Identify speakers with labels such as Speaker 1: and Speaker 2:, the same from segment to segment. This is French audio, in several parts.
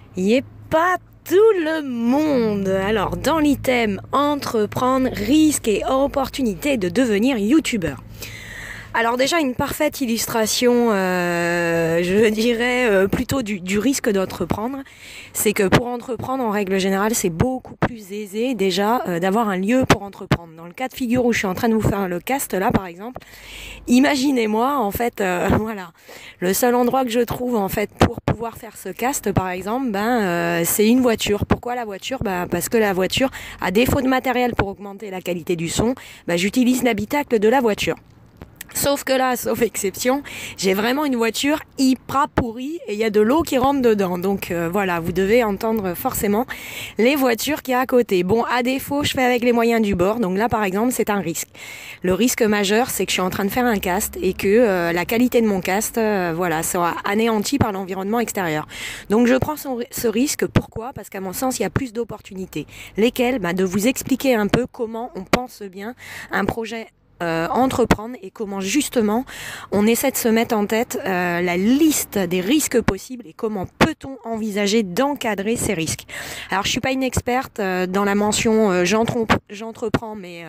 Speaker 1: Y est pas tout le monde. Alors, dans l'item entreprendre, risque et opportunité de devenir youtubeur. Alors déjà une parfaite illustration, je dirais plutôt du risque d'entreprendre, c'est que pour entreprendre en règle générale c'est beaucoup plus aisé déjà d'avoir un lieu pour entreprendre. Dans le cas de figure où je suis en train de vous faire le cast là par exemple, imaginez-moi en fait voilà, le seul endroit que je trouve en fait pour pouvoir faire ce cast par exemple, c'est une voiture. Pourquoi la voiture? Parce que la voiture, à défaut de matériel pour augmenter la qualité du son, j'utilise l'habitacle de la voiture. Sauf que là, sauf exception, j'ai vraiment une voiture hyper pourrie et il y a de l'eau qui rentre dedans. Donc voilà, vous devez entendre forcément les voitures qu'il y a à côté. Bon, à défaut, je fais avec les moyens du bord. Donc là, par exemple, c'est un risque. Le risque majeur, c'est que je suis en train de faire un cast et que la qualité de mon cast, sera anéantie par l'environnement extérieur. Donc je prends ce risque. Pourquoi? Parce qu'à mon sens, il y a plus d'opportunités. Lesquelles? De vous expliquer un peu comment on pense bien un projet entreprendre et comment justement on essaie de se mettre en tête la liste des risques possibles et comment peut-on envisager d'encadrer ces risques. Alors je suis pas une experte dans la mention j'entreprends, mais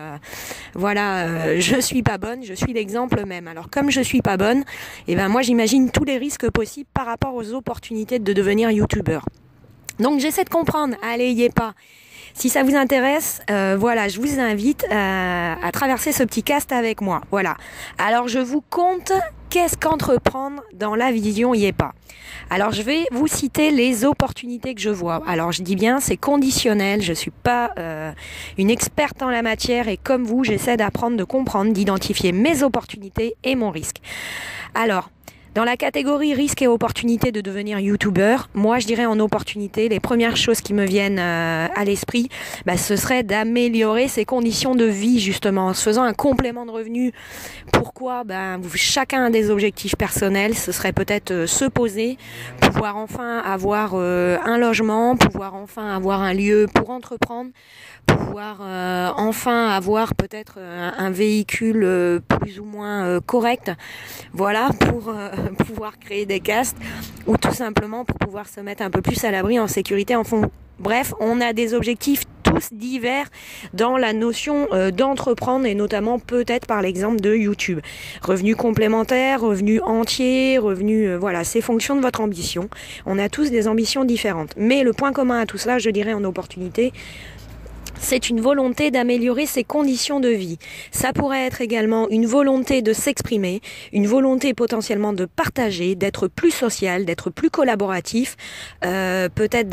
Speaker 1: je suis pas bonne, je suis l'exemple même. Alors comme je suis pas bonne, moi j'imagine tous les risques possibles par rapport aux opportunités de devenir youtubeur. Donc j'essaie de comprendre, allez, y est pas. Si ça vous intéresse, je vous invite à traverser ce petit cast avec moi. Voilà. Alors je vous conte qu'est-ce qu'entreprendre dans la vision y est pas. Alors je vais vous citer les opportunités que je vois. Alors je dis bien c'est conditionnel, je suis pas une experte en la matière et comme vous j'essaie d'apprendre, de comprendre, d'identifier mes opportunités et mon risque. Alors dans la catégorie risque et opportunité de devenir youtubeur, moi je dirais en opportunité, les premières choses qui me viennent à l'esprit, ce serait d'améliorer ses conditions de vie justement en se faisant un complément de revenu. Pourquoi? Chacun a des objectifs personnels, ce serait peut-être se poser, pouvoir enfin avoir un logement, pouvoir enfin avoir un lieu pour entreprendre, pouvoir enfin avoir peut-être un véhicule plus ou moins correct, voilà, pour pouvoir créer des castes ou tout simplement pour pouvoir se mettre un peu plus à l'abri en sécurité en fond. Bref, on a des objectifs tous divers dans la notion d'entreprendre et notamment peut-être par l'exemple de YouTube. Revenus complémentaires, revenus entiers, revenus, c'est fonction de votre ambition. On a tous des ambitions différentes. Mais le point commun à tout cela, je dirais en opportunité, c'est une volonté d'améliorer ses conditions de vie. Ça pourrait être également une volonté de s'exprimer, une volonté potentiellement de partager, d'être plus social, d'être plus collaboratif, peut-être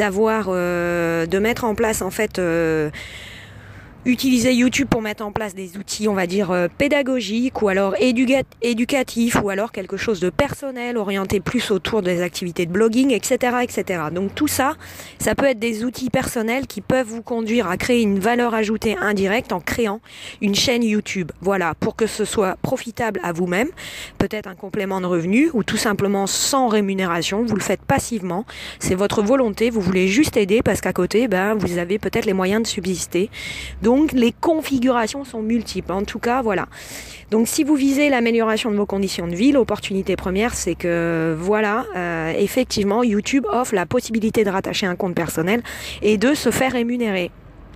Speaker 1: de mettre en place en fait utiliser YouTube pour mettre en place des outils, on va dire, pédagogiques ou alors éducatifs ou alors quelque chose de personnel, orienté plus autour des activités de blogging, etc., etc. Donc tout ça, ça peut être des outils personnels qui peuvent vous conduire à créer une valeur ajoutée indirecte en créant une chaîne YouTube. Voilà, pour que ce soit profitable à vous-même, peut-être un complément de revenu ou tout simplement sans rémunération, vous le faites passivement, c'est votre volonté, vous voulez juste aider parce qu'à côté, vous avez peut-être les moyens de subsister. Donc les configurations sont multiples. En tout cas, voilà. Donc si vous visez l'amélioration de vos conditions de vie, l'opportunité première, c'est que effectivement, YouTube offre la possibilité de rattacher un compte personnel et de se faire rémunérer.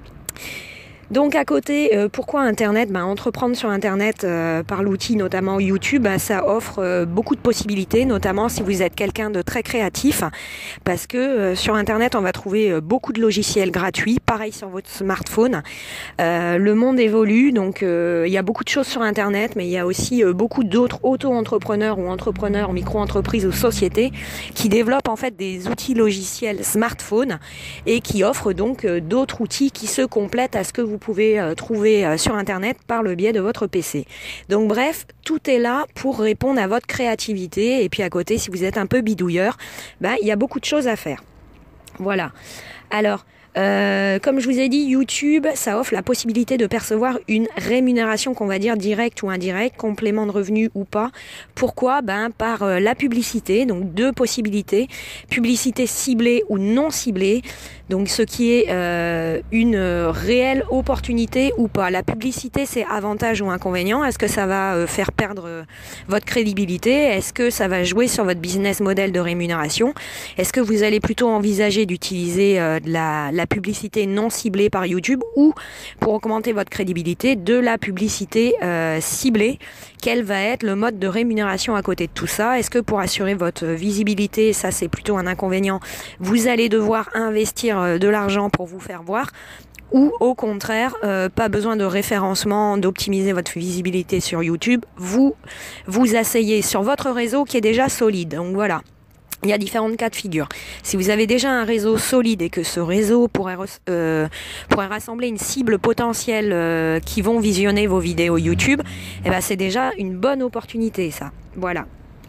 Speaker 1: Donc à côté, pourquoi Internet? Entreprendre sur Internet par l'outil notamment YouTube, ça offre beaucoup de possibilités, notamment si vous êtes quelqu'un de très créatif, parce que sur Internet on va trouver beaucoup de logiciels gratuits, pareil sur votre smartphone. Le monde évolue, donc il y a beaucoup de choses sur Internet, mais il y a aussi beaucoup d'autres auto-entrepreneurs ou entrepreneurs, micro-entreprises ou sociétés qui développent en fait des outils logiciels smartphone et qui offrent donc d'autres outils qui se complètent à ce que vous pouvez trouver sur Internet par le biais de votre PC. Donc bref, tout est là pour répondre à votre créativité et puis à côté, si vous êtes un peu bidouilleur, il y a beaucoup de choses à faire. Voilà. Alors, comme je vous ai dit, YouTube, ça offre la possibilité de percevoir une rémunération qu'on va dire directe ou indirecte, complément de revenu ou pas. Pourquoi? Par la publicité, donc deux possibilités, publicité ciblée ou non ciblée. Donc ce qui est une réelle opportunité ou pas. La publicité, c'est avantage ou inconvénient. Est-ce que ça va faire perdre votre crédibilité? Est-ce que ça va jouer sur votre business model de rémunération? Est-ce que vous allez plutôt envisager d'utiliser de la publicité non ciblée par YouTube, ou pour augmenter votre crédibilité, de la publicité ciblée? Quel va être le mode de rémunération à côté de tout ça? Est-ce que pour assurer votre visibilité, ça c'est plutôt un inconvénient, vous allez devoir investir de l'argent pour vous faire voir? Ou au contraire, pas besoin de référencement, d'optimiser votre visibilité sur YouTube, vous asseyez sur votre réseau qui est déjà solide. Donc voilà. Il y a différents cas de figure. Si vous avez déjà un réseau solide et que ce réseau pourrait rassembler une cible potentielle qui vont visionner vos vidéos YouTube, eh ben c'est déjà une bonne opportunité, ça. Voilà.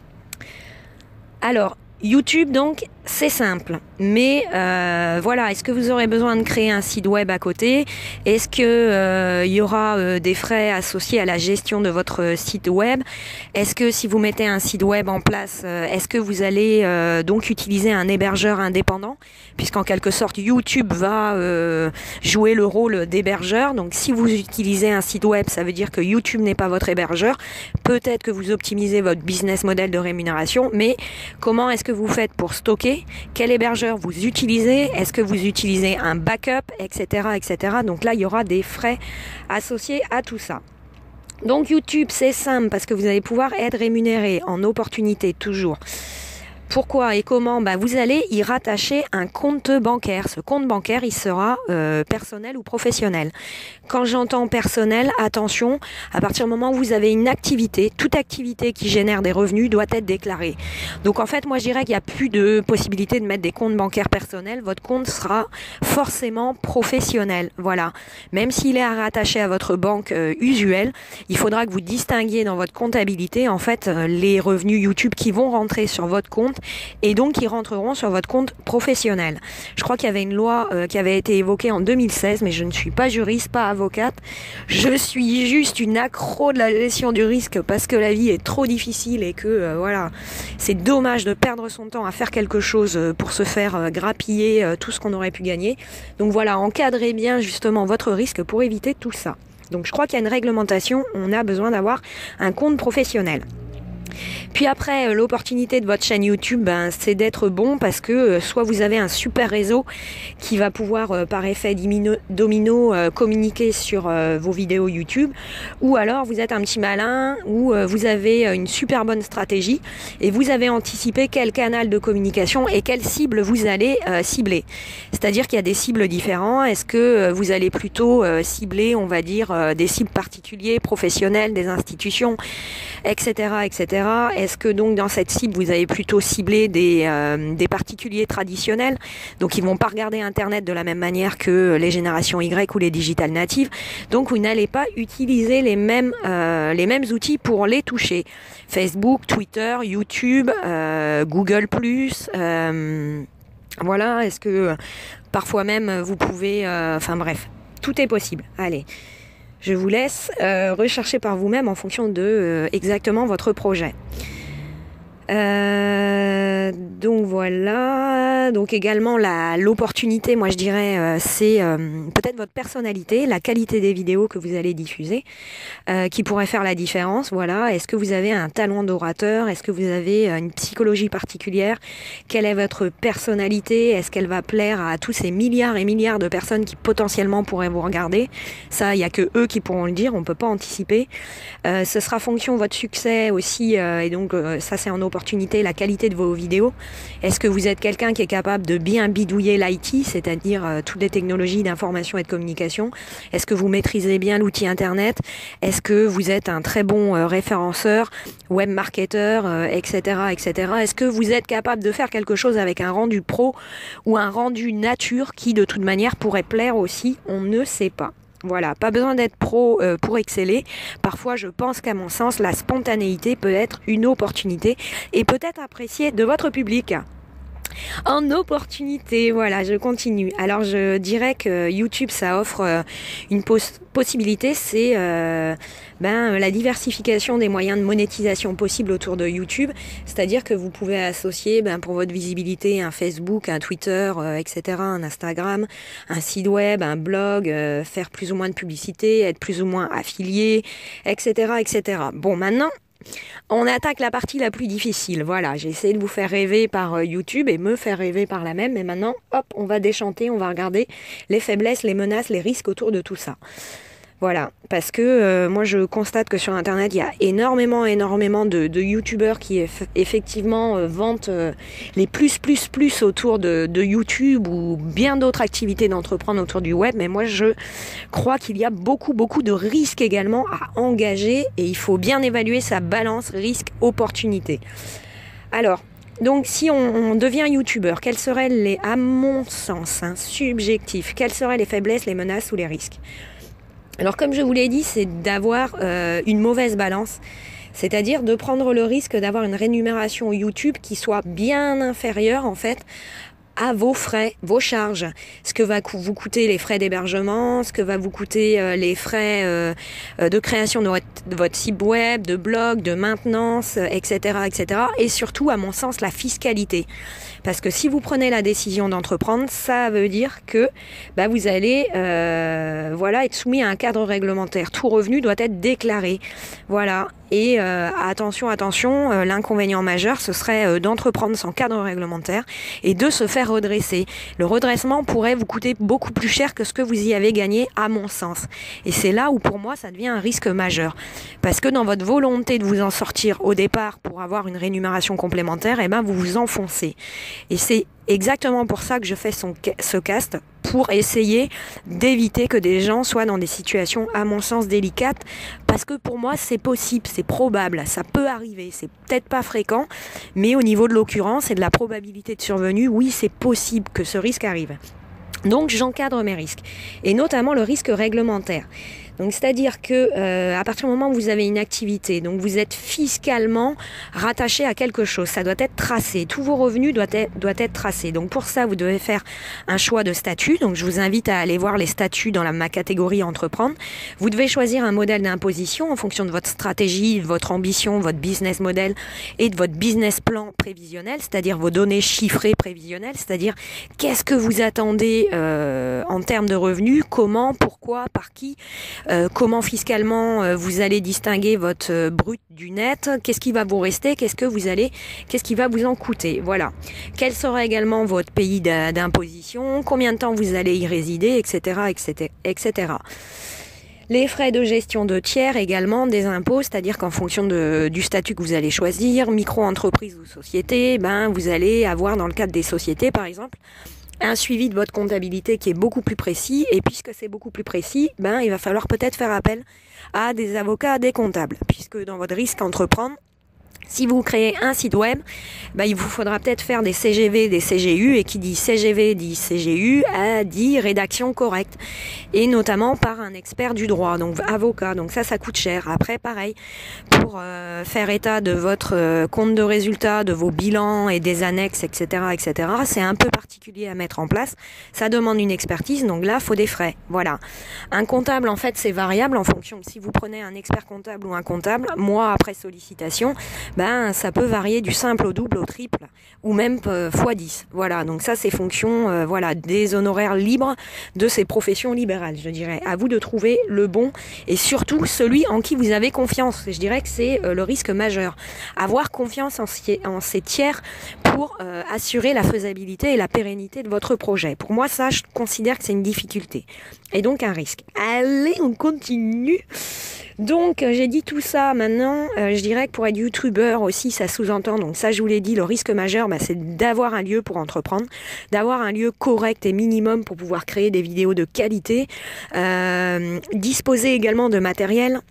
Speaker 1: Alors, YouTube, donc, c'est simple. Mais voilà, est-ce que vous aurez besoin de créer un site web à côté? Est-ce que y aura des frais associés à la gestion de votre site web? Est-ce que si vous mettez un site web en place, est-ce que vous allez donc utiliser un hébergeur indépendant? Puisqu'en quelque sorte, YouTube va jouer le rôle d'hébergeur. Donc si vous utilisez un site web, ça veut dire que YouTube n'est pas votre hébergeur. Peut-être que vous optimisez votre business model de rémunération, mais comment est-ce que vous faites pour stocker? Quel hébergeur vous utilisez? Est-ce que vous utilisez un backup, etc., etc. Donc là, il y aura des frais associés à tout ça. Donc YouTube, c'est simple parce que vous allez pouvoir être rémunéré en opportunité toujours. Pourquoi et comment? Vous allez y rattacher un compte bancaire. Ce compte bancaire, il sera personnel ou professionnel. Quand j'entends personnel, attention, à partir du moment où vous avez une activité, toute activité qui génère des revenus doit être déclarée. Donc en fait, moi je dirais qu'il n'y a plus de possibilité de mettre des comptes bancaires personnels. Votre compte sera forcément professionnel. Voilà. Même s'il est rattaché à votre banque usuelle, il faudra que vous distinguiez dans votre comptabilité en fait les revenus YouTube qui vont rentrer sur votre compte et donc qui rentreront sur votre compte professionnel. Je crois qu'il y avait une loi qui avait été évoquée en 2016, mais je ne suis pas juriste, pas avocate. Je suis juste une accro de la gestion du risque parce que la vie est trop difficile et que voilà, c'est dommage de perdre son temps à faire quelque chose pour se faire grappiller tout ce qu'on aurait pu gagner. Donc voilà, encadrez bien justement votre risque pour éviter tout ça. Donc je crois qu'il y a une réglementation, on a besoin d'avoir un compte professionnel. Puis après, l'opportunité de votre chaîne YouTube, c'est d'être bon parce que soit vous avez un super réseau qui va pouvoir, par effet domino, communiquer sur vos vidéos YouTube, ou alors vous êtes un petit malin, ou vous avez une super bonne stratégie et vous avez anticipé quel canal de communication et quelle cible vous allez cibler. C'est-à-dire qu'il y a des cibles différentes. Est-ce que vous allez plutôt cibler, on va dire, des cibles particuliers, professionnels, des institutions, etc., etc. Est-ce que donc dans cette cible vous avez plutôt ciblé des particuliers traditionnels, donc ils vont pas regarder Internet de la même manière que les générations Y ou les digital natives, donc vous n'allez pas utiliser les mêmes outils pour les toucher. Facebook, Twitter, YouTube, Google+, voilà. Est-ce que parfois même vous pouvez, enfin bref, tout est possible. Allez. Je vous laisse rechercher par vous-même en fonction de exactement votre projet. Donc voilà, donc également l'opportunité, moi je dirais, c'est peut-être votre personnalité, la qualité des vidéos que vous allez diffuser, qui pourrait faire la différence. Voilà, est-ce que vous avez un talent d'orateur? Est-ce que vous avez une psychologie particulière? Quelle est votre personnalité? Est-ce qu'elle va plaire à tous ces milliards et milliards de personnes qui potentiellement pourraient vous regarder? Ça, il n'y a que eux qui pourront le dire, on ne peut pas anticiper. Ce sera fonction de votre succès aussi, et donc ça c'est en opportunité, la qualité de vos vidéos. Est-ce que vous êtes quelqu'un qui est capable de bien bidouiller l'IT, c'est-à-dire toutes les technologies d'information et de communication? Est-ce que vous maîtrisez bien l'outil Internet? Est-ce que vous êtes un très bon référenceur, web marketeur, etc., etc. Est-ce que vous êtes capable de faire quelque chose avec un rendu pro ou un rendu nature qui de toute manière pourrait plaire aussi? On ne sait pas. Voilà, pas besoin d'être pro pour exceller. Parfois, je pense qu'à mon sens, la spontanéité peut être une opportunité et peut être appréciée de votre public. En opportunité, voilà, je continue. Alors je dirais que YouTube, ça offre une possibilité, c'est la diversification des moyens de monétisation possibles autour de YouTube. C'est-à-dire que vous pouvez associer pour votre visibilité un Facebook, un Twitter, etc., un Instagram, un site web, un blog, faire plus ou moins de publicité, être plus ou moins affilié, etc., etc. Bon, maintenant, on attaque la partie la plus difficile. Voilà, j'ai essayé de vous faire rêver par YouTube et me faire rêver par là même. Mais maintenant, hop, on va déchanter, on va regarder les faiblesses, les menaces, les risques autour de tout ça. Voilà, parce que moi je constate que sur Internet, il y a énormément de youtubeurs qui effectivement vantent les plus autour de YouTube ou bien d'autres activités d'entreprendre autour du web. Mais moi je crois qu'il y a beaucoup de risques également à engager et il faut bien évaluer sa balance risque-opportunité. Alors, donc si on devient youtubeur, quels seraient à mon sens, subjectif, quelles seraient les faiblesses, les menaces ou les risques ? Alors comme je vous l'ai dit, c'est d'avoir une mauvaise balance, c'est-à-dire de prendre le risque d'avoir une rémunération YouTube qui soit bien inférieure en fait à vos frais, vos charges, ce que va vous coûter les frais d'hébergement, ce que va vous coûter les frais de création de votre site web, de blog, de maintenance, etc., etc. Et surtout, à mon sens, la fiscalité. Parce que si vous prenez la décision d'entreprendre, ça veut dire que vous allez être soumis à un cadre réglementaire. Tout revenu doit être déclaré. Voilà. Et attention, l'inconvénient majeur, ce serait d'entreprendre sans cadre réglementaire et de se faire redresser. Le redressement pourrait vous coûter beaucoup plus cher que ce que vous y avez gagné, à mon sens. Et c'est là où, pour moi, ça devient un risque majeur. Parce que dans votre volonté de vous en sortir au départ pour avoir une rémunération complémentaire, vous vous enfoncez. Et c'est exactement pour ça que je fais ce cast, pour essayer d'éviter que des gens soient dans des situations, à mon sens, délicates, parce que pour moi, c'est possible, c'est probable, ça peut arriver, c'est peut-être pas fréquent, mais au niveau de l'occurrence et de la probabilité de survenue, oui, c'est possible que ce risque arrive. Donc, j'encadre mes risques, et notamment le risque réglementaire. Donc c'est-à-dire que à partir du moment où vous avez une activité, donc vous êtes fiscalement rattaché à quelque chose, ça doit être tracé, tous vos revenus doivent être tracés. Donc pour ça, vous devez faire un choix de statut. Donc je vous invite à aller voir les statuts dans ma catégorie entreprendre. Vous devez choisir un modèle d'imposition en fonction de votre stratégie, de votre ambition, votre business model et de votre business plan prévisionnel, c'est-à-dire vos données chiffrées prévisionnelles, c'est-à-dire qu'est-ce que vous attendez en termes de revenus, comment, pourquoi, par qui. Comment fiscalement vous allez distinguer votre brut du net, qu'est-ce qui va vous rester, qu'est-ce qui va vous en coûter, voilà. Quel sera également votre pays d'imposition, combien de temps vous allez y résider, etc., etc., etc. Les frais de gestion de tiers également, des impôts, c'est-à-dire qu'en fonction du statut que vous allez choisir, micro-entreprise ou société, vous allez avoir dans le cadre des sociétés par exemple, un suivi de votre comptabilité qui est beaucoup plus précis, et puisque c'est beaucoup plus précis, il va falloir peut-être faire appel à des avocats, à des comptables, puisque dans votre risque à entreprendre, si vous créez un site web, il vous faudra peut-être faire des CGV, des CGU, et qui dit CGV dit CGU, dit rédaction correcte, et notamment par un expert du droit, donc avocat, donc ça coûte cher. Après, pareil, pour faire état de votre compte de résultat, de vos bilans et des annexes, etc., etc., c'est un peu particulier à mettre en place, ça demande une expertise, donc là, il faut des frais, voilà. Un comptable, en fait, c'est variable en fonction, si vous prenez un expert comptable ou un comptable, mois après sollicitation, ça peut varier du simple au double, au triple, ou même x10. Voilà, donc ça c'est fonction des honoraires libres de ces professions libérales, je dirais. À vous de trouver le bon et surtout celui en qui vous avez confiance. Je dirais que c'est le risque majeur. Avoir confiance en ces tiers pour assurer la faisabilité et la pérennité de votre projet. Pour moi, ça, je considère que c'est une difficulté et donc un risque. Allez, on continue. Donc, j'ai dit tout ça. Maintenant, je dirais que pour être youtubeur aussi, ça sous-entend, donc ça je vous l'ai dit, le risque majeur, c'est d'avoir un lieu pour entreprendre, d'avoir un lieu correct et minimum pour pouvoir créer des vidéos de qualité, disposer également de matériel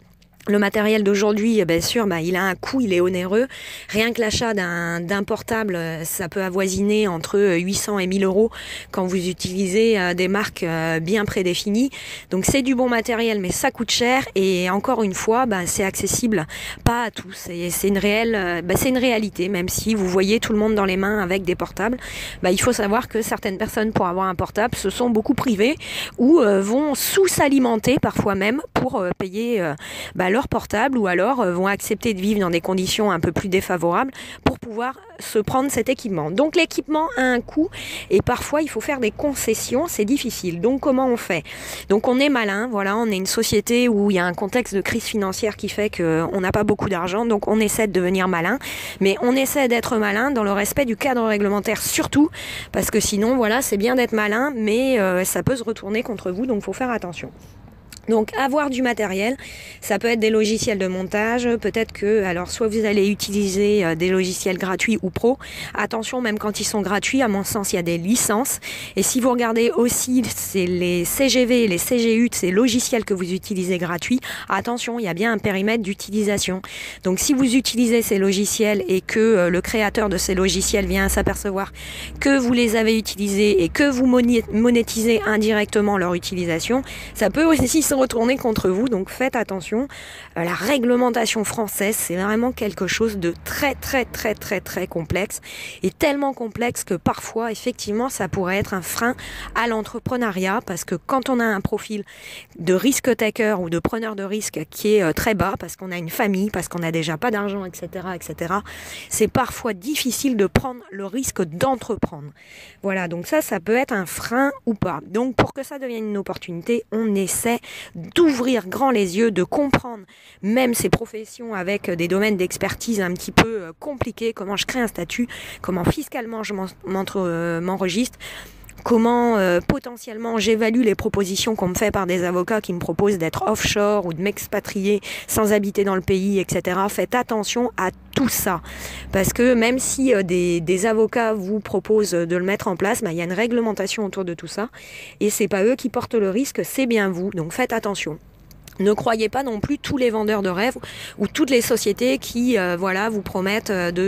Speaker 1: Le matériel d'aujourd'hui, bien sûr, il a un coût, il est onéreux. Rien que l'achat d'un portable, ça peut avoisiner entre 800 et 1000 euros quand vous utilisez des marques bien prédéfinies. Donc c'est du bon matériel, mais ça coûte cher. Et encore une fois, c'est accessible pas à tous. Et c'est une réalité, même si vous voyez tout le monde dans les mains avec des portables. Il faut savoir que certaines personnes, pour avoir un portable, se sont beaucoup privées ou vont sous-s'alimenter parfois même pour payer leur portable, ou alors vont accepter de vivre dans des conditions un peu plus défavorables pour pouvoir se prendre cet équipement. Donc l'équipement a un coût et parfois il faut faire des concessions, c'est difficile. Donc comment on fait? Donc on est malin, voilà, on est une société où il y a un contexte de crise financière qui fait qu'on n'a pas beaucoup d'argent, donc on essaie de devenir malin, mais on essaie d'être malin dans le respect du cadre réglementaire surtout, parce que sinon voilà, c'est bien d'être malin, mais ça peut se retourner contre vous, donc il faut faire attention. Donc avoir du matériel, ça peut être des logiciels de montage, peut-être que, alors soit vous allez utiliser des logiciels gratuits ou pro. Attention, même quand ils sont gratuits, à mon sens, il y a des licences. Et si vous regardez aussi, c'est les CGV et les CGU, ces logiciels que vous utilisez gratuits, attention, il y a bien un périmètre d'utilisation. Donc si vous utilisez ces logiciels et que le créateur de ces logiciels vient s'apercevoir que vous les avez utilisés et que vous monétisez indirectement leur utilisation, ça peut aussi se retourner contre vous, donc faites attention. La réglementation française, c'est vraiment quelque chose de très très très très très complexe, et tellement complexe que parfois effectivement ça pourrait être un frein à l'entrepreneuriat, parce que quand on a un profil de risk taker ou de preneur de risque qui est très bas, parce qu'on a une famille, parce qu'on n'a déjà pas d'argent, etc., c'est parfois difficile de prendre le risque d'entreprendre. Voilà, donc ça peut être un frein ou pas. Donc pour que ça devienne une opportunité, on essaie d'ouvrir grand les yeux, de comprendre même ces professions avec des domaines d'expertise un petit peu compliqués, comment je crée un statut, comment fiscalement je m'enregistre, comment potentiellement j'évalue les propositions qu'on me fait par des avocats qui me proposent d'être offshore ou de m'expatrier sans habiter dans le pays, etc. Faites attention à tout ça, parce que même si des avocats vous proposent de le mettre en place, il y a une réglementation autour de tout ça, et c'est pas eux qui portent le risque, c'est bien vous, donc faites attention. Ne croyez pas non plus tous les vendeurs de rêves ou toutes les sociétés qui vous promettent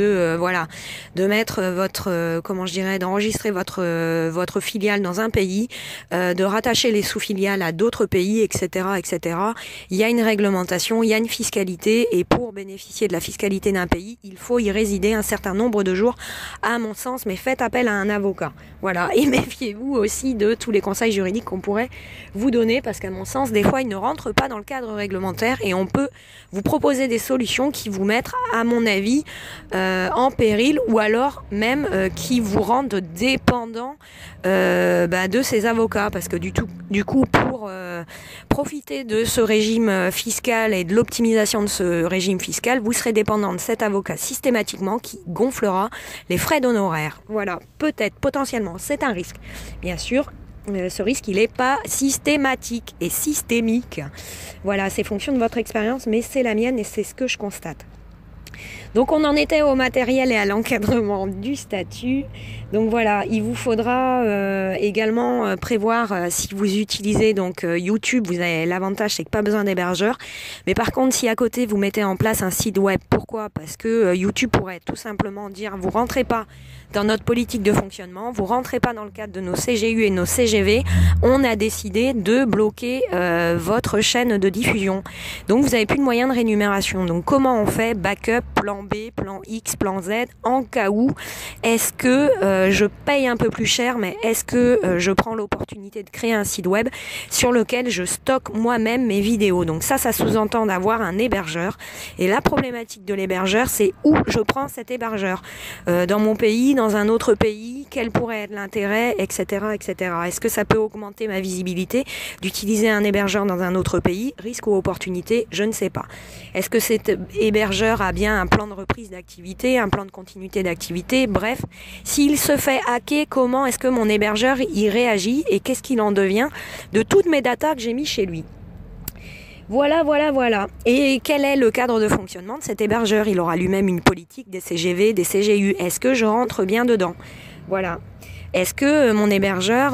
Speaker 1: de mettre d'enregistrer votre filiale dans un pays, de rattacher les sous-filiales à d'autres pays, etc. Il y a une réglementation, il y a une fiscalité, et pour bénéficier de la fiscalité d'un pays, il faut y résider un certain nombre de jours, à mon sens, mais faites appel à un avocat. Voilà, et méfiez-vous aussi de tous les conseils juridiques qu'on pourrait vous donner, parce qu'à mon sens, des fois, ils ne rentrent pas dans le cadre réglementaire, et on peut vous proposer des solutions qui vous mettent, à mon avis, en péril, ou alors même qui vous rendent dépendant de ces avocats, parce que du coup pour profiter de ce régime fiscal et de l'optimisation de ce régime fiscal, vous serez dépendant de cet avocat systématiquement qui gonflera les frais d'honoraires. Voilà, peut-être, potentiellement, c'est un risque. Bien sûr, ce risque, il n'est pas systématique et systémique. Voilà, c'est fonction de votre expérience, mais c'est la mienne et c'est ce que je constate. Donc on en était au matériel et à l'encadrement du statut. Donc voilà, il vous faudra également prévoir, si vous utilisez donc YouTube, vous avez l'avantage, c'est que pas besoin d'hébergeur. Mais par contre, si à côté vous mettez en place un site web, pourquoi? Parce que YouTube pourrait tout simplement dire, vous rentrez pas dans notre politique de fonctionnement, vous rentrez pas dans le cadre de nos CGU et nos CGV, on a décidé de bloquer votre chaîne de diffusion. Donc vous n'avez plus de moyens de rémunération. Donc comment on fait? Backup, plan B, plan X, plan Z, en cas où est-ce que je paye un peu plus cher, mais est-ce que je prends l'opportunité de créer un site web sur lequel je stocke moi-même mes vidéos. Donc ça sous-entend d'avoir un hébergeur. Et la problématique de l'hébergeur, c'est où je prends cet hébergeur. Dans mon pays, dans un autre pays, quel pourrait être l'intérêt, etc., etc. Est-ce que ça peut augmenter ma visibilité d'utiliser un hébergeur dans un autre pays? Risque ou opportunité, je ne sais pas. Est-ce que cet hébergeur a bien un plan de reprise d'activité, un plan de continuité d'activité? Bref, s'il se fait hacker, comment est-ce que mon hébergeur y réagit et qu'est-ce qu'il en devient de toutes mes datas que j'ai mis chez lui? Voilà. Et quel est le cadre de fonctionnement de cet hébergeur? Il aura lui-même une politique, des CGV, des CGU. Est-ce que je rentre bien dedans? Voilà. est-ce que mon hébergeur,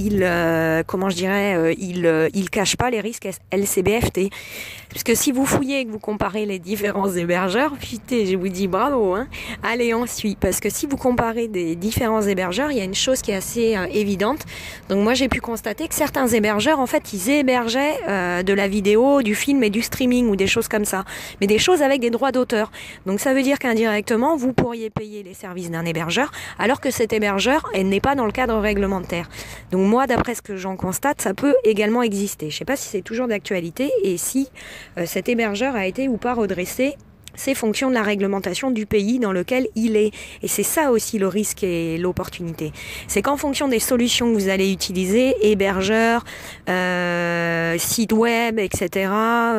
Speaker 1: il cache pas les risques LCBFT? Parce que si vous fouillez et que vous comparez les différents hébergeurs, putain, je vous dis bravo, hein. Allez, on suit. Parce que si vous comparez des différents hébergeurs, il y a une chose qui est assez évidente. Donc moi, j'ai pu constater que certains hébergeurs, en fait, ils hébergeaient de la vidéo, du film et du streaming ou des choses comme ça. Mais des choses avec des droits d'auteur. Donc ça veut dire qu'indirectement, vous pourriez payer les services d'un hébergeur, alors que cet hébergeur n'est pas dans le cadre réglementaire. Donc moi, d'après ce que j'en constate, ça peut également exister. Je sais pas si c'est toujours d'actualité et si cet hébergeur a été ou pas redressé. C'est fonction de la réglementation du pays dans lequel il est. Et c'est ça aussi le risque et l'opportunité. C'est qu'en fonction des solutions que vous allez utiliser, hébergeur, site web, etc.,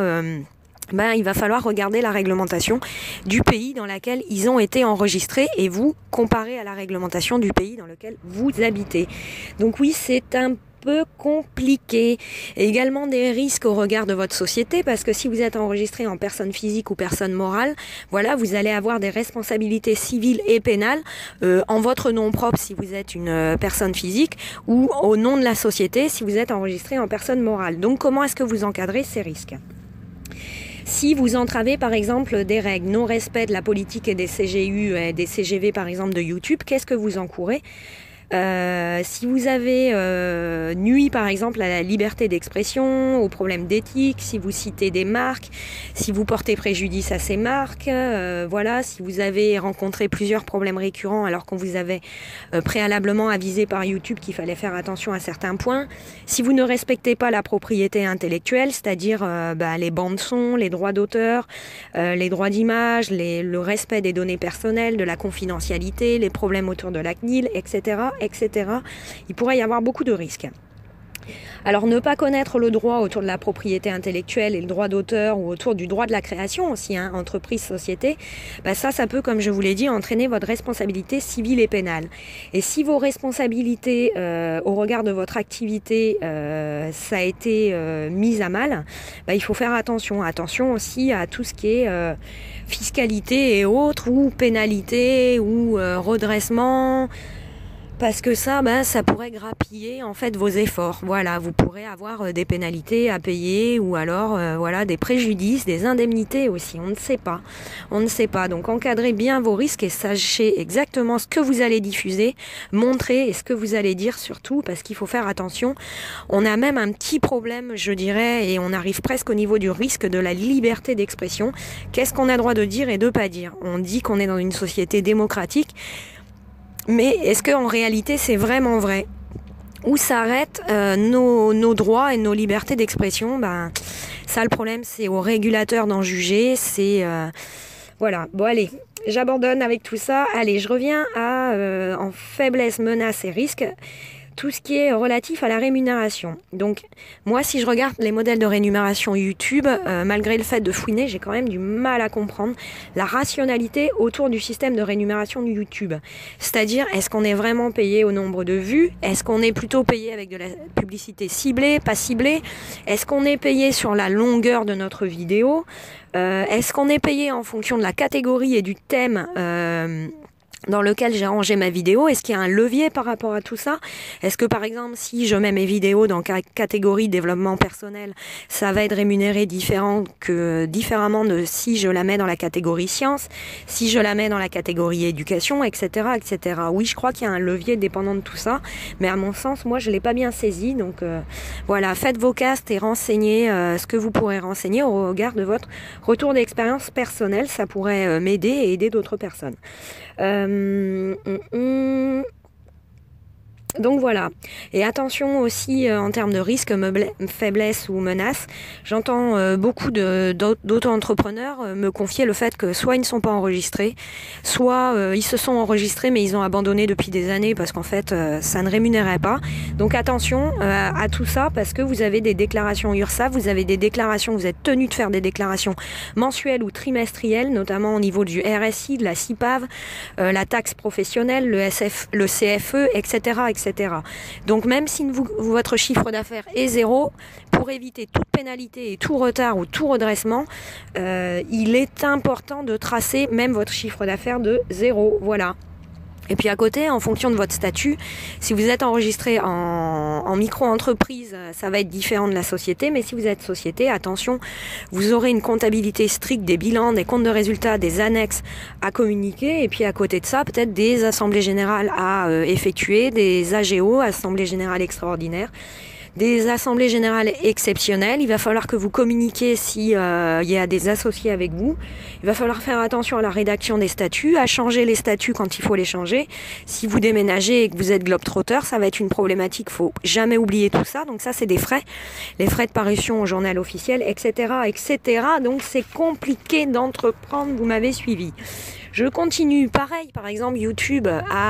Speaker 1: il va falloir regarder la réglementation du pays dans lequel ils ont été enregistrés et vous comparer à la réglementation du pays dans lequel vous habitez. Donc oui, c'est un peu compliqué. Et également des risques au regard de votre société, parce que si vous êtes enregistré en personne physique ou personne morale, voilà, vous allez avoir des responsabilités civiles et pénales en votre nom propre si vous êtes une personne physique, ou au nom de la société si vous êtes enregistré en personne morale. Donc comment est-ce que vous encadrez ces risques ? Si vous entravez par exemple des règles, non-respect de la politique et des CGU et des CGV par exemple de YouTube, qu'est-ce que vous encourez ? Si vous avez nui par exemple à la liberté d'expression, aux problèmes d'éthique, si vous citez des marques, si vous portez préjudice à ces marques, voilà, si vous avez rencontré plusieurs problèmes récurrents alors qu'on vous avait préalablement avisé par YouTube qu'il fallait faire attention à certains points, si vous ne respectez pas la propriété intellectuelle, c'est-à-dire les bandes son, les droits d'auteur, les droits d'image, le respect des données personnelles, de la confidentialité, les problèmes autour de la CNIL, etc., il pourrait y avoir beaucoup de risques. Alors ne pas connaître le droit autour de la propriété intellectuelle et le droit d'auteur ou autour du droit de la création aussi, entreprise, société, ça peut, comme je vous l'ai dit, entraîner votre responsabilité civile et pénale. Et si vos responsabilités au regard de votre activité, ça a été mis à mal, il faut faire attention. Attention aussi à tout ce qui est fiscalité et autres, ou pénalité, ou redressement. Parce que ça pourrait grappiller en fait vos efforts. Voilà, vous pourrez avoir des pénalités à payer ou alors des préjudices, des indemnités aussi. On ne sait pas. Donc encadrez bien vos risques et sachez exactement ce que vous allez diffuser, montrer et ce que vous allez dire surtout, parce qu'il faut faire attention. On a même un petit problème, je dirais, et on arrive presque au niveau du risque de la liberté d'expression. Qu'est-ce qu'on a droit de dire et de pas dire ? On dit qu'on est dans une société démocratique. Mais est-ce qu'en réalité c'est vraiment vrai ? Où s'arrêtent nos droits et nos libertés d'expression ? Ça, le problème, c'est aux régulateurs d'en juger. Voilà. Bon, allez, j'abandonne avec tout ça. Allez, je reviens en faiblesse, menaces et risques. Tout ce qui est relatif à la rémunération. Donc, moi, si je regarde les modèles de rémunération YouTube, malgré le fait de fouiner, j'ai quand même du mal à comprendre la rationalité autour du système de rémunération de YouTube. C'est-à-dire, est-ce qu'on est vraiment payé au nombre de vues ? Est-ce qu'on est plutôt payé avec de la publicité ciblée, pas ciblée ? Est-ce qu'on est payé sur la longueur de notre vidéo ? Est-ce qu'on est payé en fonction de la catégorie et du thème dans lequel j'ai rangé ma vidéo? Est-ce qu'il y a un levier par rapport à tout ça? Est-ce que par exemple, si je mets mes vidéos dans catégorie développement personnel, ça va être rémunéré différemment de si je la mets dans la catégorie sciences, si je la mets dans la catégorie éducation, etc., etc. Oui, je crois qu'il y a un levier dépendant de tout ça, mais à mon sens, moi, je l'ai pas bien saisi. Donc voilà, faites vos castes et renseignez ce que vous pourrez renseigner au regard de votre retour d'expérience personnelle. Ça pourrait m'aider et aider d'autres personnes. Donc voilà. Et attention aussi en termes de risque, faiblesse ou menace. J'entends beaucoup d'auto-entrepreneurs me confier le fait que soit ils ne sont pas enregistrés, soit ils se sont enregistrés mais ils ont abandonné depuis des années parce qu'en fait ça ne rémunérait pas. Donc attention à tout ça, parce que vous avez des déclarations URSSAF, vous avez des déclarations, vous êtes tenu de faire des déclarations mensuelles ou trimestrielles, notamment au niveau du RSI, de la CIPAV, la taxe professionnelle, le CFE, etc. Donc même si votre chiffre d'affaires est zéro, pour éviter toute pénalité et tout retard ou tout redressement, il est important de tracer même votre chiffre d'affaires de zéro. Voilà. Et puis à côté, en fonction de votre statut, si vous êtes enregistré en micro-entreprise, ça va être différent de la société. Mais si vous êtes société, attention, vous aurez une comptabilité stricte des bilans, des comptes de résultats, des annexes à communiquer. Et puis à côté de ça, peut-être des assemblées générales à effectuer, des AGO, assemblées générales extraordinaires, des assemblées générales exceptionnelles. Il va falloir que vous communiquiez s'il y a des associés avec vous. Il va falloir faire attention à la rédaction des statuts, à changer les statuts quand il faut les changer. Si vous déménagez et que vous êtes globe-trotter, ça va être une problématique. Faut jamais oublier tout ça. Donc ça, c'est des frais. Les frais de parution au journal officiel, etc., etc. Donc c'est compliqué d'entreprendre. Vous m'avez suivi. Je continue, pareil, par exemple YouTube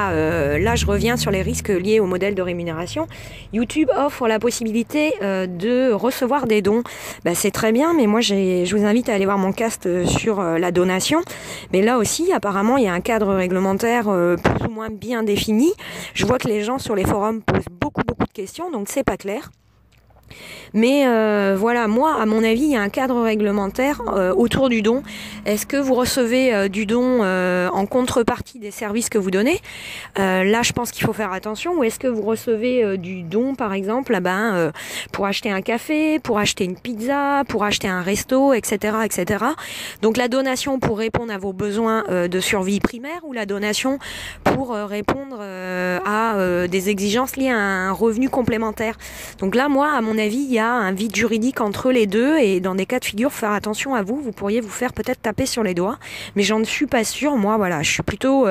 Speaker 1: là je reviens sur les risques liés au modèle de rémunération. YouTube offre la possibilité de recevoir des dons. C'est très bien, mais moi je vous invite à aller voir mon cast sur la donation. Mais là aussi, apparemment, il y a un cadre réglementaire plus ou moins bien défini. Je vois que les gens sur les forums posent beaucoup de questions, donc c'est pas clair. Mais voilà, moi, à mon avis, il y a un cadre réglementaire autour du don. Est-ce que vous recevez du don en contrepartie des services que vous donnez? Là, je pense qu'il faut faire attention. Ou est-ce que vous recevez du don, par exemple, pour acheter un café, pour acheter une pizza, pour acheter un resto, etc., etc. Donc la donation pour répondre à vos besoins de survie primaire, ou la donation pour répondre à des exigences liées à un revenu complémentaire. Donc là, moi, à mon avis, il y a un vide juridique entre les deux, et dans des cas de figure, faire attention à vous. Vous pourriez vous faire peut-être taper sur les doigts, mais j'en suis pas sûre. Moi, voilà, je suis plutôt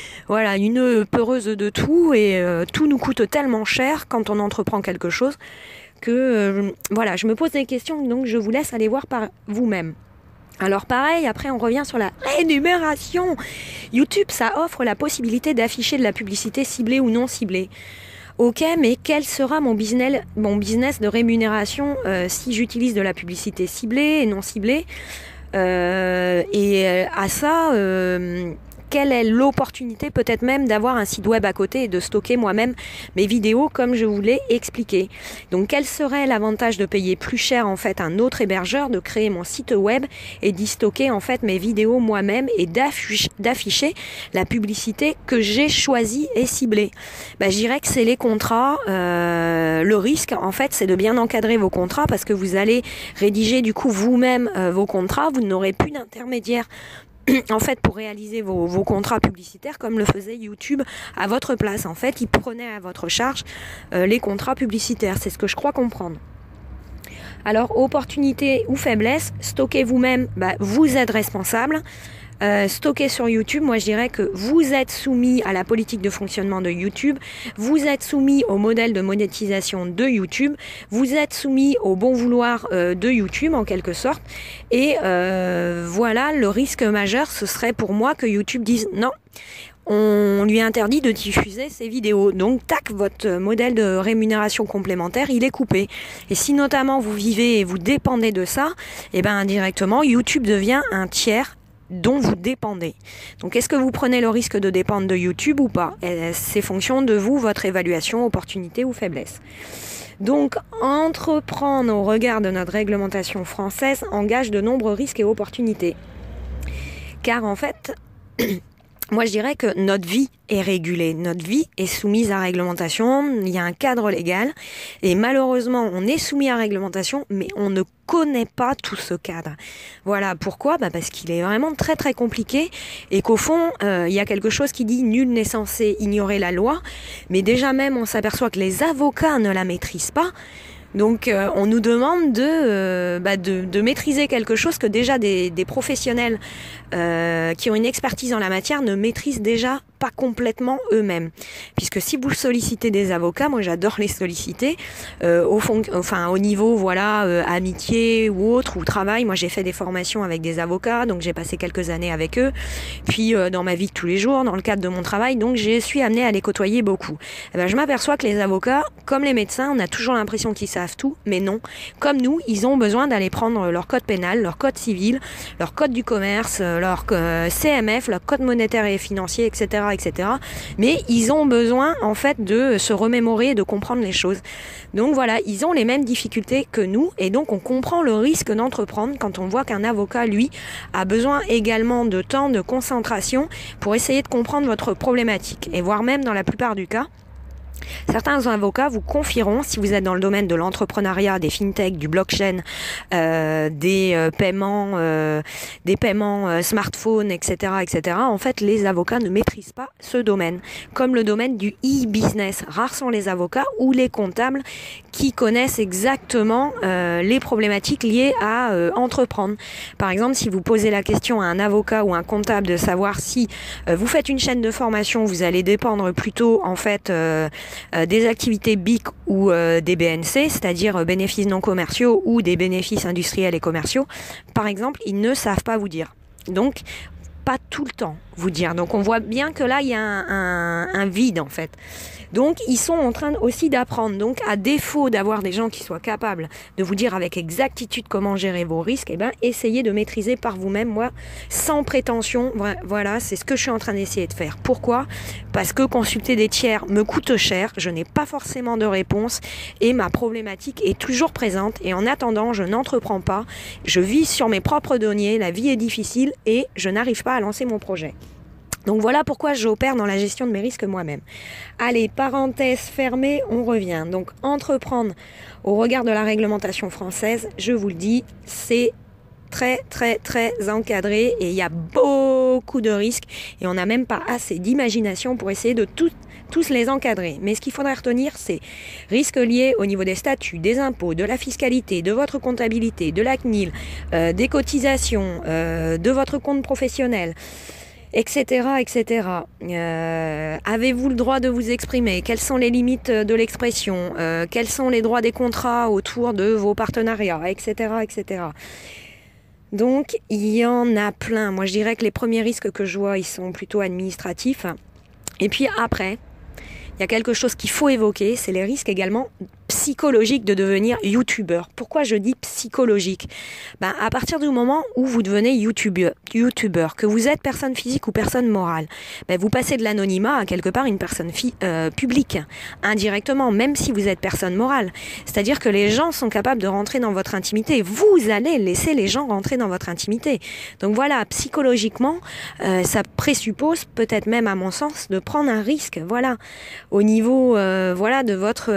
Speaker 1: une peureuse de tout, et tout nous coûte tellement cher quand on entreprend quelque chose que je me pose des questions, donc je vous laisse aller voir par vous-même. Alors pareil, après on revient sur la rémunération. YouTube, ça offre la possibilité d'afficher de la publicité ciblée ou non ciblée. Ok, mais quel sera mon business de rémunération si j'utilise de la publicité ciblée et non ciblée quelle est l'opportunité peut-être même d'avoir un site web à côté et de stocker moi-même mes vidéos comme je vous l'ai expliqué. Donc quel serait l'avantage de payer plus cher en fait un autre hébergeur, de créer mon site web et d'y stocker en fait mes vidéos moi-même et d'afficher la publicité que j'ai choisie et ciblée? Je dirais que c'est les contrats. Le risque en fait, c'est de bien encadrer vos contrats, parce que vous allez rédiger du coup vous-même vos contrats. Vous n'aurez plus d'intermédiaire en fait pour réaliser vos contrats publicitaires comme le faisait YouTube à votre place. En fait, il prenait à votre charge les contrats publicitaires. C'est ce que je crois comprendre. Alors, opportunité ou faiblesse, stocker vous-même, vous êtes responsable. Stocker sur YouTube, moi je dirais que vous êtes soumis à la politique de fonctionnement de YouTube, vous êtes soumis au modèle de monétisation de YouTube, vous êtes soumis au bon vouloir de YouTube en quelque sorte, et voilà, le risque majeur, ce serait pour moi que YouTube dise non, on lui interdit de diffuser ses vidéos. Donc, tac, votre modèle de rémunération complémentaire, il est coupé. Et si notamment vous vivez et vous dépendez de ça, indirectement, YouTube devient un tiers dont vous dépendez. Donc, est-ce que vous prenez le risque de dépendre de YouTube ou pas? C'est fonction de vous, votre évaluation, opportunité ou faiblesse. Donc, entreprendre au regard de notre réglementation française engage de nombreux risques et opportunités. Car en fait, moi je dirais que notre vie est régulée, notre vie est soumise à réglementation, il y a un cadre légal, et malheureusement on est soumis à réglementation, mais on ne connaît pas tout ce cadre. Voilà, pourquoi ? Parce qu'il est vraiment très très compliqué, et qu'au fond, il y a quelque chose qui dit nul n'est censé ignorer la loi, mais déjà même on s'aperçoit que les avocats ne la maîtrisent pas. Donc on nous demande de maîtriser quelque chose que déjà des professionnels qui ont une expertise en la matière ne maîtrisent déjà pas complètement eux-mêmes. Puisque si vous sollicitez des avocats, moi j'adore les solliciter, au niveau amitié ou autre, ou travail. Moi j'ai fait des formations avec des avocats, donc j'ai passé quelques années avec eux. Puis dans ma vie de tous les jours, dans le cadre de mon travail, donc je suis amenée à les côtoyer beaucoup. Je m'aperçois que les avocats, comme les médecins, on a toujours l'impression qu'ils savent tout, mais non. Comme nous, ils ont besoin d'aller prendre leur code pénal, leur code civil, leur code du commerce, leur CMF, leur code monétaire et financier, etc., etc. Mais ils ont besoin en fait de se remémorer, de comprendre les choses. Donc voilà, ils ont les mêmes difficultés que nous et donc on comprend le risque d'entreprendre quand on voit qu'un avocat, lui, a besoin également de temps, de concentration pour essayer de comprendre votre problématique et voire même dans la plupart du cas, certains avocats vous confieront, si vous êtes dans le domaine de l'entrepreneuriat, des fintech, du blockchain, des paiements smartphone, etc., etc. En fait, les avocats ne maîtrisent pas ce domaine, comme le domaine du e-business. Rares sont les avocats ou les comptables qui connaissent exactement les problématiques liées à entreprendre. Par exemple, si vous posez la question à un avocat ou un comptable de savoir si vous faites une chaîne de formation, vous allez dépendre plutôt en fait des activités BIC ou des BNC, c'est-à-dire bénéfices non commerciaux ou des bénéfices industriels et commerciaux, par exemple, ils ne savent pas vous dire. Donc, pas tout le temps vous dire. Donc, on voit bien que là, il y a un vide, en fait. Donc, ils sont en train aussi d'apprendre. Donc, à défaut d'avoir des gens qui soient capables de vous dire avec exactitude comment gérer vos risques, eh ben, essayez de maîtriser par vous-même. Moi, sans prétention, voilà, c'est ce que je suis en train d'essayer de faire. Pourquoi ? Parce que consulter des tiers me coûte cher, je n'ai pas forcément de réponse et ma problématique est toujours présente. Et en attendant, je n'entreprends pas, je vis sur mes propres deniers, la vie est difficile et je n'arrive pas à lancer mon projet. Donc voilà pourquoi j'opère dans la gestion de mes risques moi-même. Allez, parenthèse fermée, on revient. Donc entreprendre au regard de la réglementation française, je vous le dis, c'est très très très encadré et il y a beaucoup de risques et on n'a même pas assez d'imagination pour essayer de tous les encadrer. Mais ce qu'il faudrait retenir, c'est risques liés au niveau des statuts, des impôts, de la fiscalité, de votre comptabilité, de la CNIL, des cotisations, de votre compte professionnel, etc., etc. Avez-vous le droit de vous exprimer ? Quelles sont les limites de l'expression ? Quels sont les droits des contrats autour de vos partenariats, etc., etc. Donc, il y en a plein. Moi, je dirais que les premiers risques que je vois, ils sont plutôt administratifs. Et puis après, il y a quelque chose qu'il faut évoquer, c'est les risques également psychologique de devenir youtubeur. Pourquoi je dis psychologique ? À partir du moment où vous devenez youtubeur, que vous êtes personne physique ou personne morale, vous passez de l'anonymat à quelque part une personne publique, indirectement, même si vous êtes personne morale. C'est-à-dire que les gens sont capables de rentrer dans votre intimité. Vous allez laisser les gens rentrer dans votre intimité. Donc voilà, psychologiquement, ça présuppose, peut-être même à mon sens, de prendre un risque. Voilà, au niveau de votre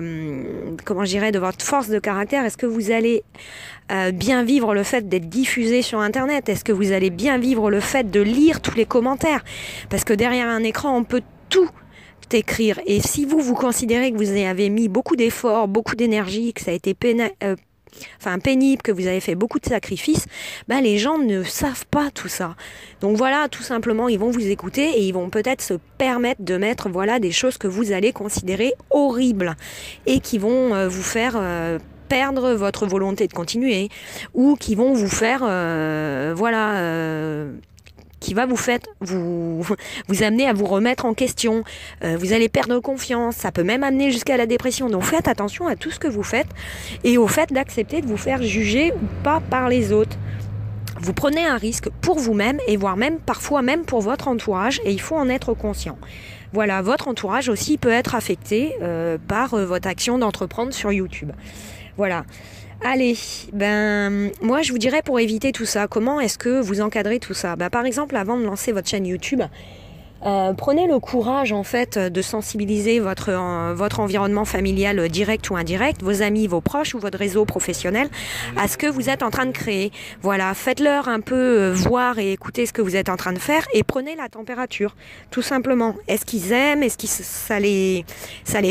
Speaker 1: de votre force de caractère. Est-ce que vous allez bien vivre le fait d'être diffusé sur Internet ? Est-ce que vous allez bien vivre le fait de lire tous les commentaires ? Parce que derrière un écran, on peut tout écrire. Et si vous considérez que vous avez mis beaucoup d'efforts, beaucoup d'énergie, que ça a été pénible, que vous avez fait beaucoup de sacrifices, les gens ne savent pas tout ça. Donc voilà, tout simplement, ils vont vous écouter et ils vont peut-être se permettre de mettre des choses que vous allez considérer horribles et qui vont vous faire perdre votre volonté de continuer ou qui vont vous faire qui va vous amener à vous remettre en question. Vous allez perdre confiance, ça peut même amener jusqu'à la dépression. Donc faites attention à tout ce que vous faites et au fait d'accepter de vous faire juger ou pas par les autres. Vous prenez un risque pour vous-même et voire même parfois même pour votre entourage et il faut en être conscient. Voilà, votre entourage aussi peut être affecté par votre action d'entreprendre sur YouTube. Voilà. Allez, moi je vous dirais pour éviter tout ça, comment est-ce que vous encadrez tout ça ? Par exemple, avant de lancer votre chaîne YouTube, prenez le courage en fait de sensibiliser votre environnement familial direct ou indirect, vos amis, vos proches ou votre réseau professionnel à ce que vous êtes en train de créer. Voilà, faites-leur un peu voir et écouter ce que vous êtes en train de faire et prenez la température, tout simplement. Est-ce qu'ils aiment ? Est-ce que ça les passionne ?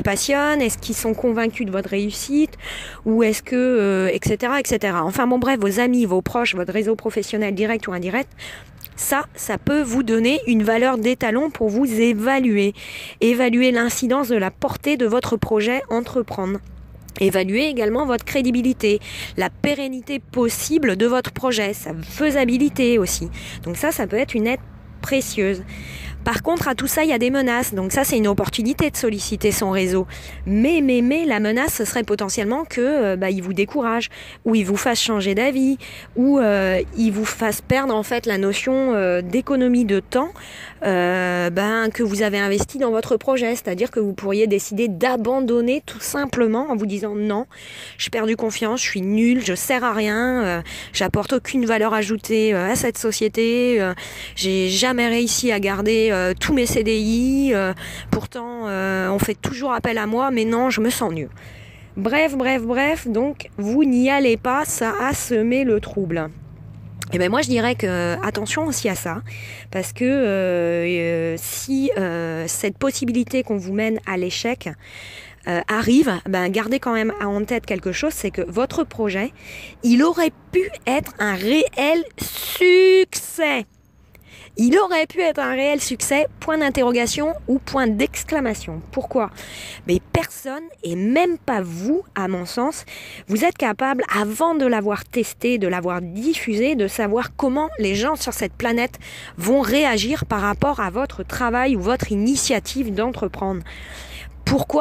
Speaker 1: Est-ce qu'ils sont convaincus de votre réussite ? Ou est-ce que etc., etc. Enfin bon bref, vos amis, vos proches, votre réseau professionnel direct ou indirect, ça peut vous donner une valeur d'étalon pour vous évaluer l'incidence de la portée de votre projet entreprendre. Évaluer également votre crédibilité, la pérennité possible de votre projet, sa faisabilité aussi. Donc ça peut être une aide précieuse. Par contre, à tout ça, il y a des menaces. Donc ça, c'est une opportunité de solliciter son réseau. Mais, la menace, ce serait potentiellement que il vous décourage, ou il vous fasse changer d'avis, ou il vous fasse perdre en fait la notion d'économie de temps que vous avez investi dans votre projet. C'est-à-dire que vous pourriez décider d'abandonner tout simplement en vous disant non, j'ai perdu confiance, je suis nulle, je sers à rien, j'apporte aucune valeur ajoutée à cette société, j'ai jamais réussi à garder tous mes CDI, pourtant on fait toujours appel à moi, mais non, je me sens nulle. Bref, donc vous n'y allez pas, ça a semé le trouble. Et ben moi je dirais que attention aussi à ça, parce que si cette possibilité qu'on vous mène à l'échec arrive, gardez quand même en tête quelque chose, c'est que votre projet, il aurait pu être un réel succès. Il aurait pu être un réel succès, point d'interrogation ou point d'exclamation. Pourquoi ? Mais personne, et même pas vous, à mon sens, vous êtes capable, avant de l'avoir testé, de l'avoir diffusé, de savoir comment les gens sur cette planète vont réagir par rapport à votre travail ou votre initiative d'entreprendre. Pourquoi ?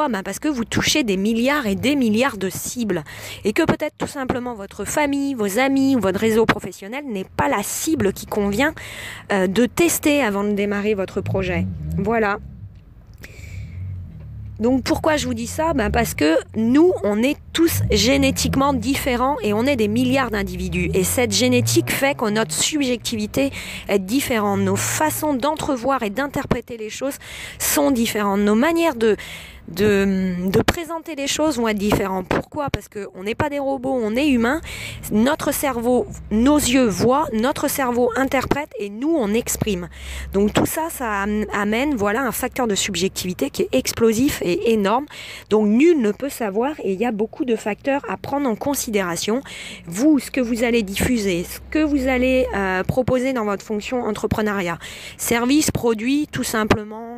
Speaker 1: Parce que vous touchez des milliards et des milliards de cibles et que peut-être tout simplement votre famille, vos amis ou votre réseau professionnel n'est pas la cible qui convient de tester avant de démarrer votre projet. Voilà. Donc pourquoi je vous dis ça ? Parce que nous, on est tous génétiquement différents et on est des milliards d'individus. Et cette génétique fait que notre subjectivité est différente. Nos façons d'entrevoir et d'interpréter les choses sont différentes. Nos manières de présenter les choses vont être différentes. Pourquoi ? Parce qu'on n'est pas des robots, on est humains. Notre cerveau, nos yeux voient, notre cerveau interprète et nous, on exprime. Donc tout ça, ça amène un facteur de subjectivité qui est explosif et énorme. Donc nul ne peut savoir et il y a beaucoup de facteurs à prendre en considération. Vous, ce que vous allez diffuser, ce que vous allez proposer dans votre fonction entrepreneuriat, service, produit, tout simplement,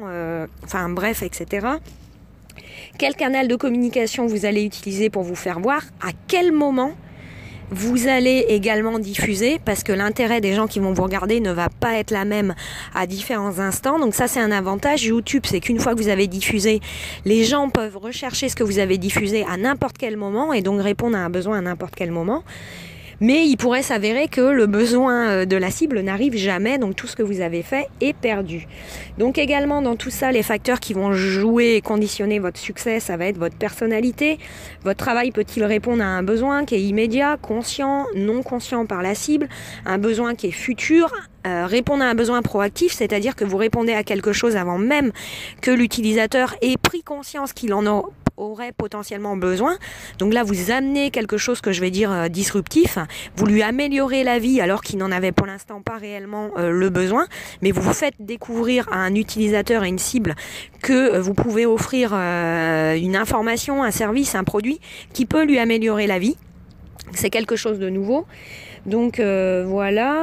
Speaker 1: etc. Quel canal de communication vous allez utiliser pour vous faire voir, à quel moment vous allez également diffuser, parce que l'intérêt des gens qui vont vous regarder ne va pas être la même à différents instants. Donc ça, c'est un avantage. YouTube, c'est qu'une fois que vous avez diffusé, les gens peuvent rechercher ce que vous avez diffusé à n'importe quel moment et donc répondre à un besoin à n'importe quel moment. Mais il pourrait s'avérer que le besoin de la cible n'arrive jamais, donc tout ce que vous avez fait est perdu. Donc également dans tout ça, les facteurs qui vont jouer et conditionner votre succès, ça va être votre personnalité. Votre travail peut-il répondre à un besoin qui est immédiat, conscient, non conscient par la cible, un besoin qui est futur, répondre à un besoin proactif, c'est-à-dire que vous répondez à quelque chose avant même que l'utilisateur ait pris conscience qu'il en aurait potentiellement besoin. Donc là, vous amenez quelque chose que je vais dire disruptif, vous lui améliorez la vie alors qu'il n'en avait pour l'instant pas réellement le besoin, mais vous faites découvrir à un utilisateur et une cible que vous pouvez offrir une information, un service, un produit qui peut lui améliorer la vie. C'est quelque chose de nouveau. Donc vous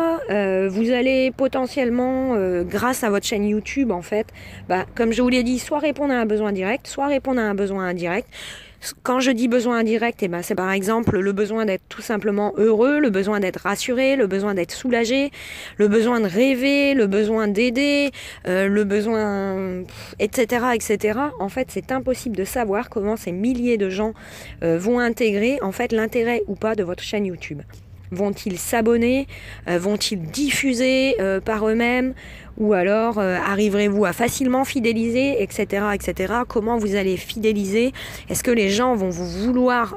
Speaker 1: allez potentiellement, grâce à votre chaîne YouTube en fait, comme je vous l'ai dit, soit répondre à un besoin direct, soit répondre à un besoin indirect. Quand je dis besoin indirect, c'est par exemple le besoin d'être tout simplement heureux, le besoin d'être rassuré, le besoin d'être soulagé, le besoin de rêver, le besoin d'aider, le besoin, etc. En fait, c'est impossible de savoir comment ces milliers de gens vont intégrer en fait l'intérêt ou pas de votre chaîne YouTube. Vont-ils s'abonner ? Vont-ils diffuser par eux-mêmes ? Ou alors arriverez-vous à facilement fidéliser, etc. Comment vous allez fidéliser ? Est-ce que les gens vont vous vouloir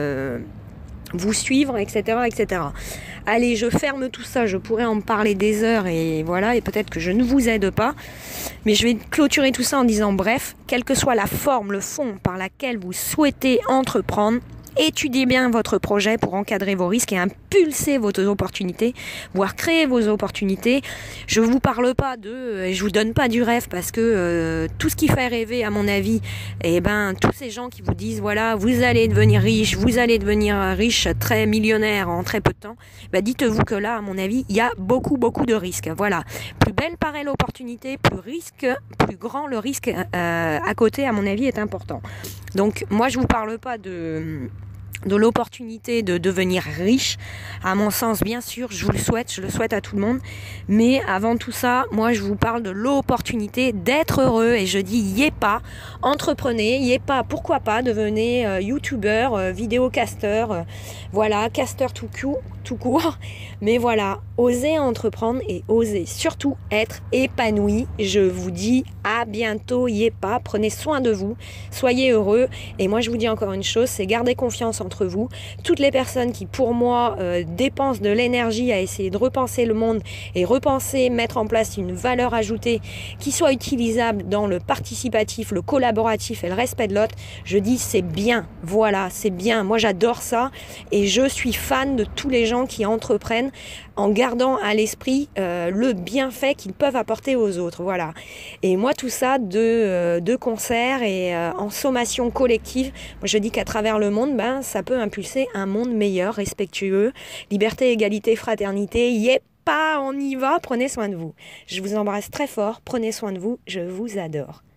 Speaker 1: vous suivre, etc. Allez, je ferme tout ça, je pourrais en parler des heures et peut-être que je ne vous aide pas. Mais je vais clôturer tout ça en disant bref, quelle que soit la forme, le fond par laquelle vous souhaitez entreprendre, étudiez bien votre projet pour encadrer vos risques et impulser vos opportunités, voire créer vos opportunités. Je vous parle pas et je vous donne pas du rêve parce que tout ce qui fait rêver, à mon avis, tous ces gens qui vous disent vous allez devenir riche, très millionnaire en très peu de temps, dites-vous que là, à mon avis, il y a beaucoup de risques. Voilà. Plus belle paraît l'opportunité, plus grand le risque à côté, à mon avis, est important. Donc moi, je vous parle pas de l'opportunité de devenir riche. À mon sens, bien sûr, je vous le souhaite, je le souhaite à tout le monde. Mais avant tout ça, moi, je vous parle de l'opportunité d'être heureux. Et je dis, y est pas, entreprenez, y est pas, pourquoi pas, devenez youtubeur, vidéocasteur, voilà, casteur tout court. Mais voilà, osez entreprendre et osez surtout être épanoui. Je vous dis à bientôt, y est pas, prenez soin de vous, soyez heureux. Et moi, je vous dis encore une chose, c'est garder confiance entre vous. Toutes les personnes qui, pour moi, dépensent de l'énergie à essayer de repenser le monde et repenser, mettre en place une valeur ajoutée qui soit utilisable dans le participatif, le collaboratif et le respect de l'autre, je dis c'est bien, voilà, c'est bien. Moi, j'adore ça et je suis fan de tous les gens qui entreprennent en gardant à l'esprit le bienfait qu'ils peuvent apporter aux autres, voilà. Et moi, tout ça de concert et en sommation collective, moi, je dis qu'à travers le monde, ça peut impulser un monde meilleur, respectueux, liberté, égalité, fraternité, on y va, prenez soin de vous. Je vous embrasse très fort, prenez soin de vous, je vous adore.